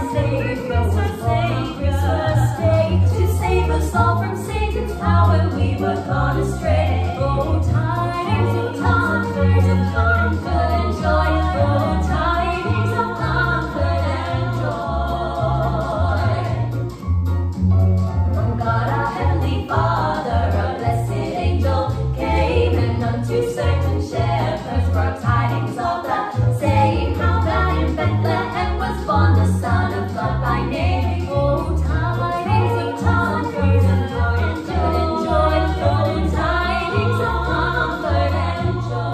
Savior was born on Christmas Day to save us all from Satan's power. We were gone astray. Oh, tidings of comfort and joy. Oh, tidings of comfort and joy. From God our heavenly Father, a blessed angel came, and unto certain shepherds brought tidings of the same, how that in Bethlehem was born the Son of God by name. Oh, tidings of comfort and joy, oh, tidings of comfort and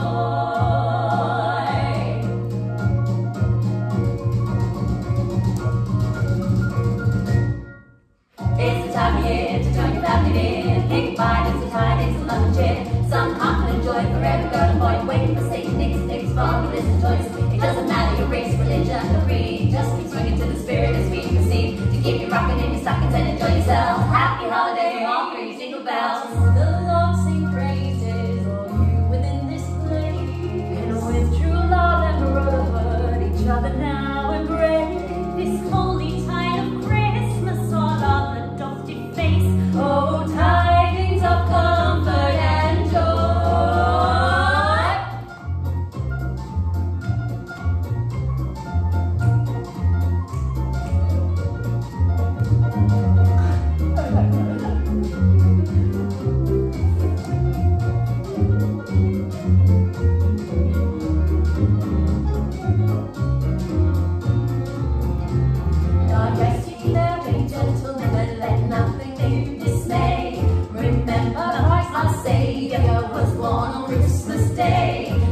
joy. It's the time of year to join your family near. Think fine, it's the tidings of love and cheer. Some comfort and joy for every girl and boy. Waiting for Satan, Nick's fall, he listen choice. It doesn't matter your race, religion, or creed. Just keep swinging to the spirit as we proceed. To keep you rocking in your stockings and enjoy yourself. Happy holidays from all three jingle bells. The Lord sing praises, all you within this place. And with true love and brotherhood, each other now embrace. This holy tide of Christmas, all of the dusty face. Oh, tidings of comfort and joy. God rest ye there, be gentle, never let nothing make you dismay. Remember Christ our Savior was born on Christmas Day.